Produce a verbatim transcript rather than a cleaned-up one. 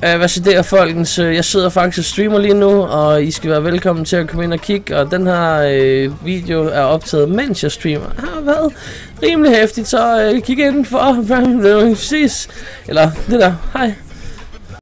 Uh, hvad så der, folkens? Jeg sidder faktisk og streamer lige nu, og I skal være velkommen til at komme ind og kigge. Og den her uh, video er optaget, mens jeg streamer. Har været rimelig hæftigt, så uh, kig ind for. Eller det der. Hej.